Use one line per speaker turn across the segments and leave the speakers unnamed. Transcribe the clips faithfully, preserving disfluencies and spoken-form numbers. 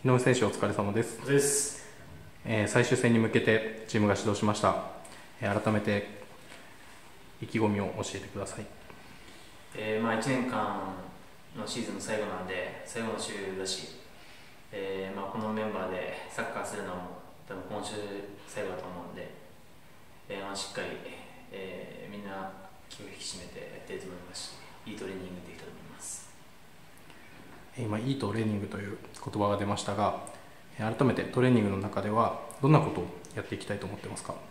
井上選手お疲れ様です。
です。
えー、最終戦に向けてチームが始動しました。えー、改めて意気込みを教えてください。
えーまあ、いちねんかんのシーズンの最後なんで、最後の週だし、えーまあ、このメンバーでサッカーするのも多分今週最後だと思うんで、えーまあ、しっかり、えーみんな気を引き締めてやっていると思いますし、いいトレーニングできたと思います。
今いいトレーニングという言葉が出ましたが、改めてトレーニングの中ではどんなことをやっていきたいと思ってますか？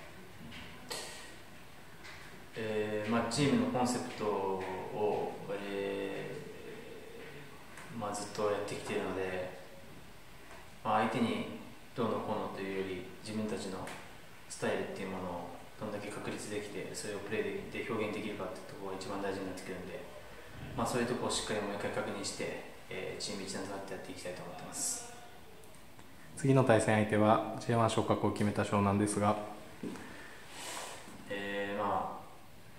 えーまあ、チームのコンセプトを、えーまあ、ずっとやってきているので、まあ、相手にどうのこうのというより自分たちのスタイルっていうものをどんだけ確立できて、それをプレーで表現できるかっていうところが一番大事になってくるんで、まあ、そういうところをしっかりもう一回確認して、えーチーム一丸となってやっていきたいと思ってます。
次の対戦相手は ジェイワン 昇格を決めた湘南ですが、
えーまあ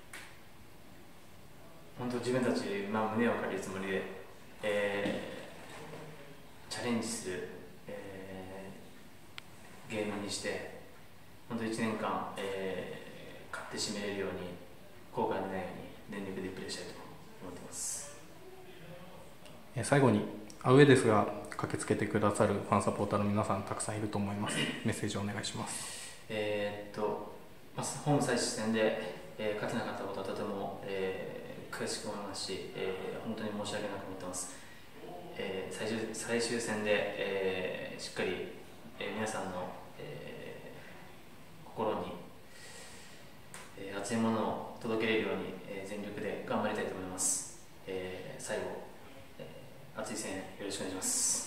本当自分たち、まあ、胸を借りるつもりで、えーチャレンジする、えーゲームにして、本当いちねんかん、えー勝って締めれるように、後悔のないように全力でプレーしたいと思ってます。
えー最後にアウェーですが駆けつけてくださるファンサポーターの皆さんたくさんいると思います。メッセージをお願いします。
えーっと、まあ、ホーム最終戦で、えー勝てなかったことはとても、えー悔しく思いますし、えー本当に申し訳なく思ってます。えー最終最終戦で、えーしっかり、えー皆さんの、えー心に、えー熱いものを届けれるように、えー全力で頑張りたいと思います。えー最後、えー熱い声援よろしくお願いします。